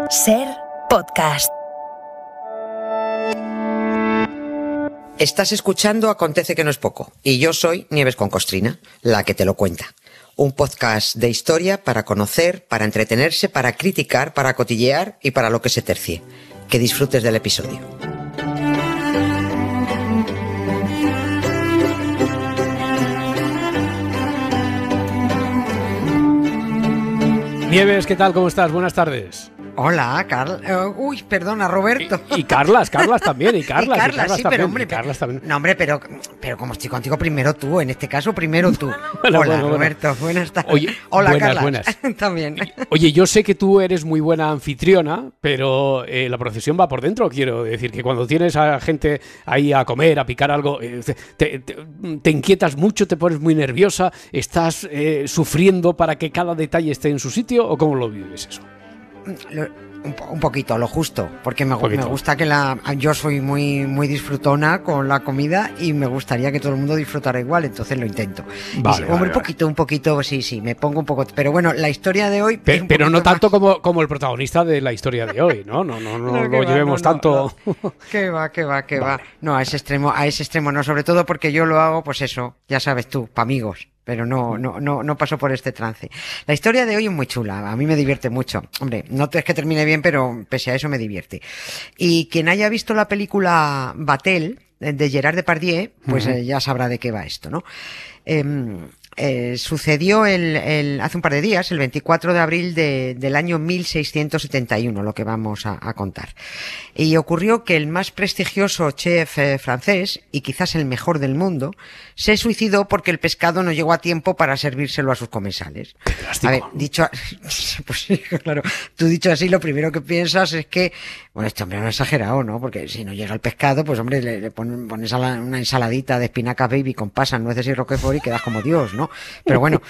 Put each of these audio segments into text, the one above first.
Ser podcast. Estás escuchando Acontece que no es poco, y yo soy Nieves con Costrina, la que te lo cuenta. Un podcast de historia para conocer, para entretenerse, para criticar, para cotillear y para lo que se tercie. Que disfrutes del episodio. Nieves, ¿qué tal? ¿Cómo estás? Buenas tardes. Hola, perdona, Roberto. Y Carlas también, y Carlas sí, también, pero hombre, Carlas también. No, hombre, pero como estoy contigo, primero tú, en este caso, primero tú. Hola, Roberto, buenas tardes. Oye, hola, buenas. Carlas. También. Oye, yo sé que tú eres muy buena anfitriona, pero la procesión va por dentro. Quiero decir que cuando tienes a gente ahí a comer, a picar algo, te inquietas mucho, te pones muy nerviosa, estás sufriendo para que cada detalle esté en su sitio, ¿o cómo lo vives eso? Un poquito, lo justo, porque me gusta que yo soy muy disfrutona con la comida y me gustaría que todo el mundo disfrutara igual, entonces lo intento. Vale, un poquito, sí, me pongo un poco, pero bueno, la historia de hoy... Pero no tanto como el protagonista de la historia de hoy, ¿no? No lo llevemos tanto... No. Que va. No, a ese extremo no, sobre todo porque yo lo hago, pues eso, ya sabes tú, pa' amigos. Pero no paso por este trance. La historia de hoy es muy chula, a mí me divierte mucho. Hombre, no es que termine bien, pero pese a eso me divierte. Y quien haya visto la película Vatel, de Gerard Depardieu, pues ya sabrá de qué va esto, ¿no? Sucedió hace un par de días, el 24 de abril del año 1671, lo que vamos a contar. Y ocurrió que el más prestigioso chef francés, y quizás el mejor del mundo, se suicidó porque el pescado no llegó a tiempo para servírselo a sus comensales. Qué drástico. A ver, pues sí, claro, tú dicho así, lo primero que piensas es que, bueno, este hombre no ha exagerado, ¿no? Porque si no llega el pescado, pues hombre, le pones una ensaladita de espinacas baby con pasas, nueces y roquefort y quedas como Dios, ¿no? Pero bueno,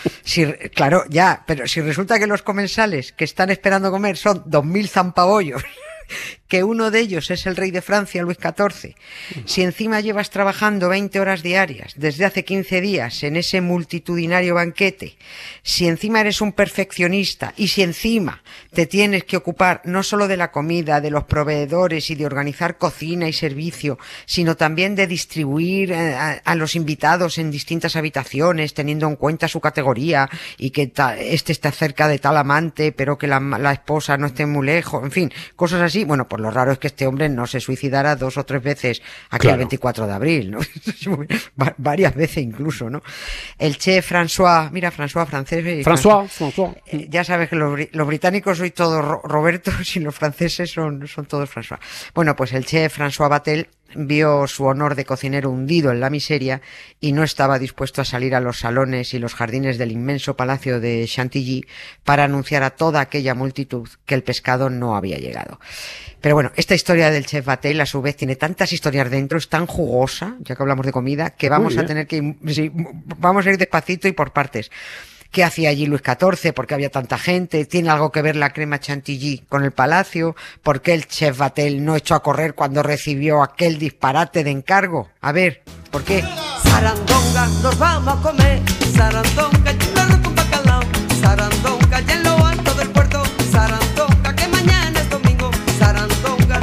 pero si resulta que los comensales que están esperando comer son 2000 zampabollos, que uno de ellos es el rey de Francia, Luis XIV, si encima llevas trabajando 20 horas diarias desde hace 15 días en ese multitudinario banquete, si encima eres un perfeccionista y si encima te tienes que ocupar no solo de la comida, de los proveedores y de organizar cocina y servicio, sino también de distribuir a los invitados en distintas habitaciones, teniendo en cuenta su categoría y que este está cerca de tal amante, pero que la esposa no esté muy lejos, en fin, cosas así. Bueno, pues lo raro es que este hombre no se suicidara 2 o 3 veces aquí el 24 de abril, ¿no? Varias veces incluso, ¿no? El chef François francés. François. Ya sabes que los británicos sois todos Robertos y los franceses son todos François. Bueno, pues el chef François Vatel vio su honor de cocinero hundido en la miseria y no estaba dispuesto a salir a los salones y los jardines del inmenso palacio de Chantilly para anunciar a toda aquella multitud que el pescado no había llegado. Pero bueno, esta historia del chef Vatel a su vez tiene tantas historias dentro, es tan jugosa, ya que hablamos de comida, que vamos a tener que vamos a ir despacito y por partes. ¿Qué hacía allí Luis XIV? ¿Por qué había tanta gente? ¿Tiene algo que ver la crema Chantilly con el palacio? ¿Por qué el chef Vatel no echó a correr cuando recibió aquel disparate de encargo? A ver, ¿por qué? Sarandonga, nos vamos a comer. Sarandonga, yo arroz con bacalao. Sarandonga, ya en lo alto del puerto. Sarandonga, que mañana es domingo. Sarandonga,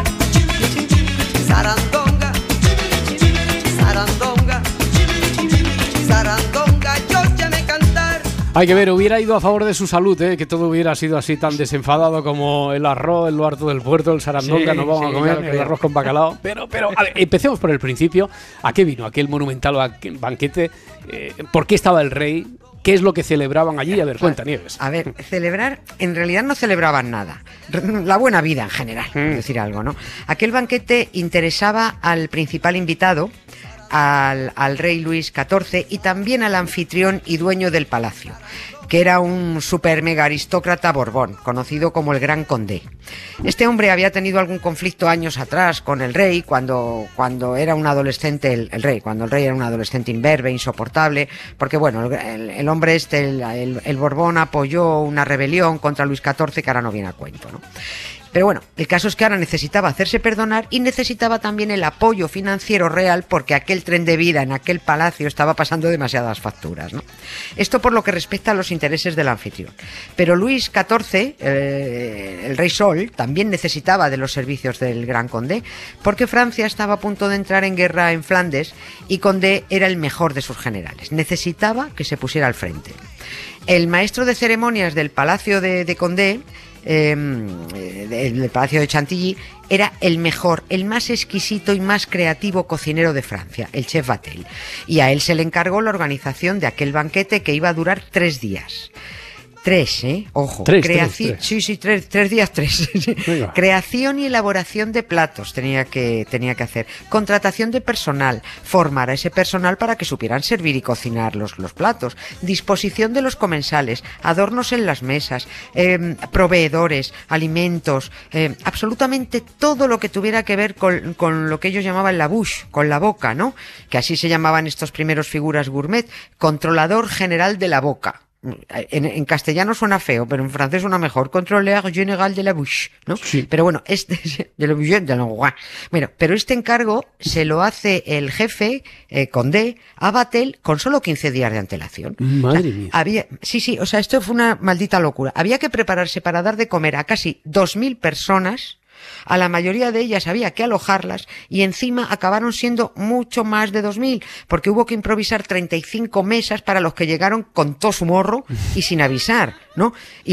Sarandonga, Sarandonga, Sarandonga, yo ya me cantar. Hay que ver, hubiera ido a favor de su salud, que todo hubiera sido así tan desenfadado como el arroz, el harto del puerto, el sarandonga, nos vamos a comer el arroz con bacalao. Pero a ver, empecemos por el principio. ¿A qué vino aquel monumental banquete? ¿Por qué estaba el rey? ¿Qué es lo que celebraban allí? A ver, cuenta, Nieves. A ver, celebrar, en realidad no celebraban nada. La buena vida en general, por decir algo, ¿no? Aquel banquete interesaba al principal invitado, al rey Luis XIV y también al anfitrión y dueño del palacio, que era un super mega aristócrata Borbón, conocido como el Gran Condé. Este hombre había tenido algún conflicto años atrás con el rey cuando era un adolescente, cuando el rey era un adolescente imberbe, insoportable, porque bueno, el hombre el Borbón apoyó una rebelión contra Luis XIV que ahora no viene a cuento, ¿no? Pero bueno, el caso es que ahora necesitaba hacerse perdonar y necesitaba también el apoyo financiero real porque aquel tren de vida en aquel palacio estaba pasando demasiadas facturas, ¿no? Esto por lo que respecta a los intereses del anfitrión. Pero Luis XIV, el rey Sol, también necesitaba de los servicios del Gran Condé porque Francia estaba a punto de entrar en guerra en Flandes y Condé era el mejor de sus generales. Necesitaba que se pusiera al frente. El maestro de ceremonias del palacio de Condé, del palacio de Chantilly, era el mejor, el más exquisito y más creativo cocinero de Francia, el chef Vatel. Y a él se le encargó la organización de aquel banquete que iba a durar 3 días. 3, ojo. 3 Sí, 3 días. Creación y elaboración de platos tenía que hacer. Contratación de personal. Formar a ese personal para que supieran servir y cocinar los platos. Disposición de los comensales. Adornos en las mesas. Proveedores. Alimentos. Absolutamente todo lo que tuviera que ver con lo que ellos llamaban la bouche, con la boca, ¿no? Que así se llamaban estos primeros figuras gourmet. Controlador general de la boca. En castellano suena feo, pero en francés suena mejor. Contrôleur général de la bouche, ¿no? Sí. Pero bueno, pero este encargo se lo hace el jefe, Condé, a Vatel con solo 15 días de antelación. Madre mía. O sea, esto fue una maldita locura. Había que prepararse para dar de comer a casi 2.000 personas. A la mayoría de ellas había que alojarlas y encima acabaron siendo mucho más de 2.000 porque hubo que improvisar 35 mesas para los que llegaron con todo su morro y sin avisar, ¿no?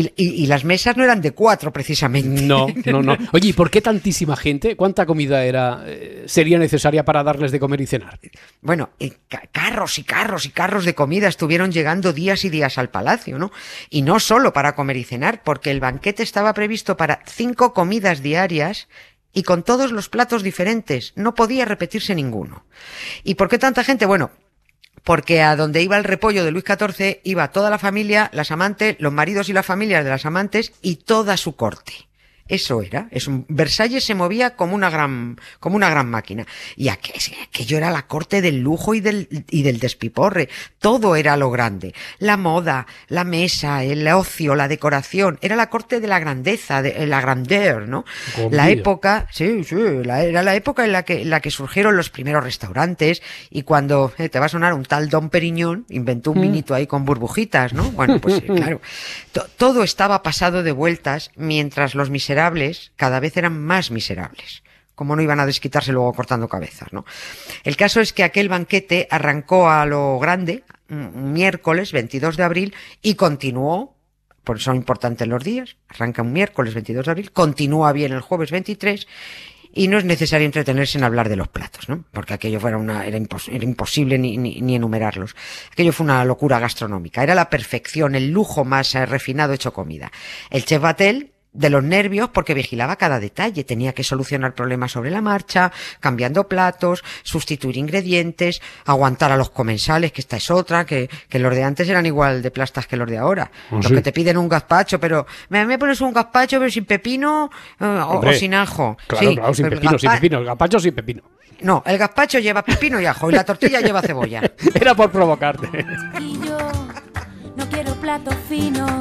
Y las mesas no eran de 4 precisamente. No. Oye, ¿y por qué tantísima gente? ¿Cuánta comida sería necesaria para darles de comer y cenar? Bueno, carros y carros y carros de comida estuvieron llegando días y días al palacio, ¿no? Y no solo para comer y cenar, porque el banquete estaba previsto para 5 comidas diarias y con todos los platos diferentes. No podía repetirse ninguno. ¿Y por qué tanta gente? Bueno, porque a donde iba el repollo de Luis XIV iba toda la familia, las amantes, los maridos y las familias de las amantes y toda su corte. Eso era. Versalles se movía como una gran máquina. Y aquello era la corte del lujo y del despiporre. Todo era lo grande. La moda, la mesa, el ocio, la decoración. Era la corte de la grandeza, de la grandeur, ¿no? La época, era la época en la que surgieron los primeros restaurantes y cuando te va a sonar un tal Dom Perignon, inventó un vinito ahí con burbujitas, ¿no? Bueno, pues claro. Todo estaba pasado de vueltas mientras los miserables cada vez eran más miserables. Como no iban a desquitarse luego cortando cabezas, ¿no? El caso es que aquel banquete arrancó a lo grande, un miércoles 22 de abril, y continuó, por eso son importantes los días, arranca un miércoles 22 de abril, continúa bien el jueves 23, y no es necesario entretenerse en hablar de los platos, ¿no? Porque aquello era imposible ni enumerarlos. Aquello fue una locura gastronómica. Era la perfección, el lujo más refinado hecho comida. El chef Vatel, de los nervios, porque vigilaba cada detalle, tenía que solucionar problemas sobre la marcha, cambiando platos, sustituir ingredientes, aguantar a los comensales, que esta es otra, que los de antes eran igual de plastas que los de ahora. Los que te piden un gazpacho, pero me pones un gazpacho pero sin pepino o sin ajo. Claro, sin pepino, el gazpacho sin pepino. No, el gazpacho lleva pepino y ajo y la tortilla lleva cebolla. Era por provocarte. Y yo no quiero plato fino.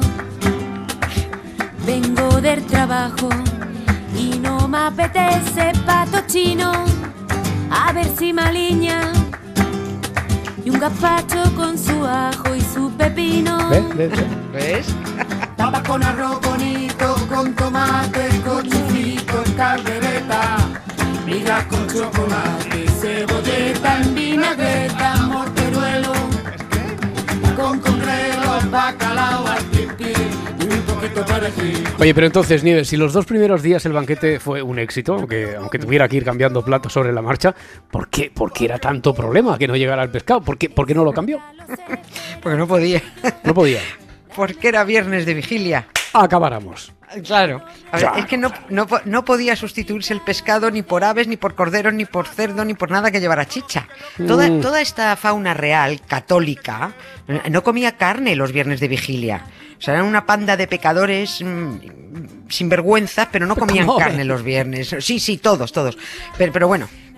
Vengo del trabajo y no me apetece pato chino. A ver si me aliña. Y un gazpacho con su ajo y su pepino. ¿Ves? Papa con arroz bonito, con tomate, con chufrito en caldereta. Miga con chocolate, cebolleta en vinagreta, morteruelo. Con congrelos, bacalao al pipi y un poquito perejil. Oye, pero entonces, Nieves, si los 2 primeros días el banquete fue un éxito, aunque tuviera que ir cambiando platos sobre la marcha, ¿por qué era tanto problema que no llegara el pescado? ¿Por qué no lo cambió? Porque no podía. No podía. Porque era viernes de vigilia. Acabáramos. Claro. A ver, es que no podía sustituirse el pescado ni por aves, ni por corderos, ni por cerdo, ni por nada que llevara chicha. Toda esta fauna real, católica, no comía carne los viernes de vigilia. O sea, eran una panda de pecadores sinvergüenzas, pero no comían carne los viernes. Sí, todos. Pero bueno,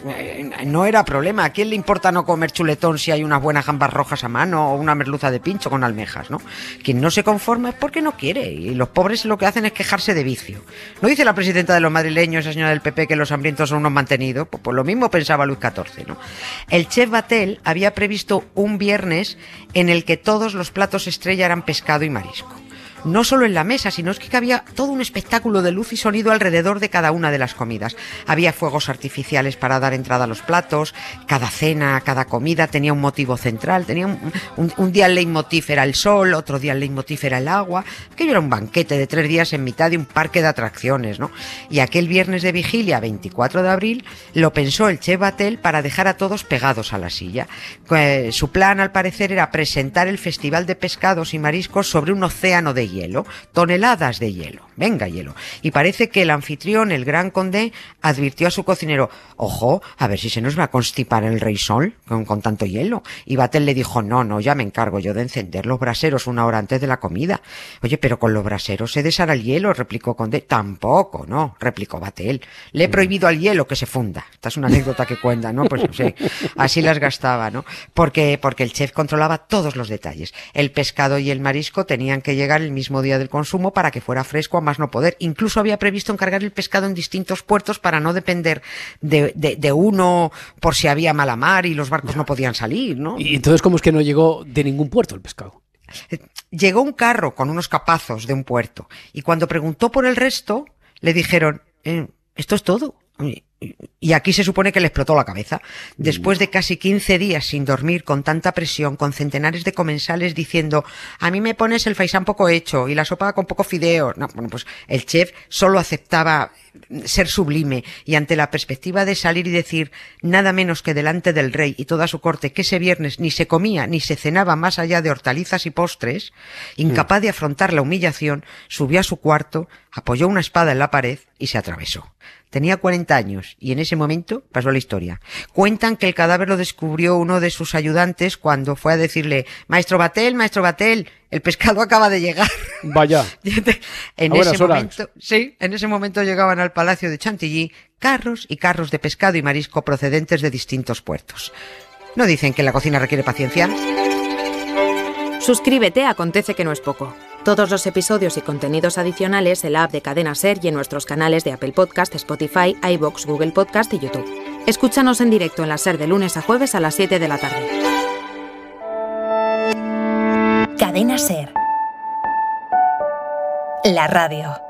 no era problema. ¿A quién le importa no comer chuletón si hay unas buenas gambas rojas a mano o una merluza de pincho con almejas, ¿no? Quien no se conforma es porque no quiere, y los pobres lo que hacen es quejarse de vicio. ¿No dice la presidenta de los madrileños, esa señora del PP, que los hambrientos son unos mantenidos? Pues lo mismo pensaba Luis XIV, ¿no? El chef Batel había previsto un viernes en el que todos los platos estrella eran pescado y marisco. No solo en la mesa, sino es que había todo un espectáculo de luz y sonido alrededor de cada una de las comidas. Había fuegos artificiales para dar entrada a los platos, cada cena, cada comida tenía un motivo central, tenía un día el leitmotiv era el sol, otro día el leitmotiv era el agua. Aquello era un banquete de 3 días en mitad de un parque de atracciones, ¿no? Y aquel viernes de vigilia, 24 de abril, lo pensó el chef Batel para dejar a todos pegados a la silla. Su plan, al parecer, era presentar el Festival de Pescados y Mariscos sobre un océano de hielo, toneladas de hielo, venga hielo. Y parece que el anfitrión, el Gran Condé, advirtió a su cocinero: ojo, a ver si se nos va a constipar el rey sol con tanto hielo. Y Batel le dijo: no, ya me encargo yo de encender los braseros 1 hora antes de la comida. Oye, pero con los braseros se deshará el hielo, replicó Condé. Tampoco, no, replicó Batel. Le he prohibido al hielo que se funda. Esta es una anécdota que cuenta, ¿no? Pues sí, así las gastaba, ¿no? Porque el chef controlaba todos los detalles. El pescado y el marisco tenían que llegar el mismo día del consumo para que fuera fresco a más no poder. Incluso había previsto encargar el pescado en distintos puertos para no depender de uno por si había mala mar y los barcos no podían salir, ¿no? ¿Y entonces cómo es que no llegó de ningún puerto el pescado? Llegó un carro con unos capazos de un puerto y cuando preguntó por el resto le dijeron: esto es todo. Y aquí se supone que le explotó la cabeza. Después de casi 15 días sin dormir, con tanta presión, con centenares de comensales diciendo: a mí me pones el faisán poco hecho y la sopa con poco fideo. No, bueno, pues el chef solo aceptaba ser sublime, y ante la perspectiva de salir y decir nada menos que delante del rey y toda su corte que ese viernes ni se comía ni se cenaba más allá de hortalizas y postres, incapaz de afrontar la humillación, subió a su cuarto, apoyó una espada en la pared y se atravesó. Tenía 40 años y en ese momento pasó la historia. Cuentan que el cadáver lo descubrió uno de sus ayudantes cuando fue a decirle: maestro Batel, el pescado acaba de llegar. Vaya. En ese momento llegaban al palacio de Chantilly carros y carros de pescado y marisco procedentes de distintos puertos. ¿No dicen que la cocina requiere paciencia? Suscríbete a Acontece que no es poco. Todos los episodios y contenidos adicionales en la app de Cadena SER y en nuestros canales de Apple Podcast, Spotify, iVoox, Google Podcast y YouTube. Escúchanos en directo en la SER de lunes a jueves a las 7 de la tarde. Cadena SER. La radio.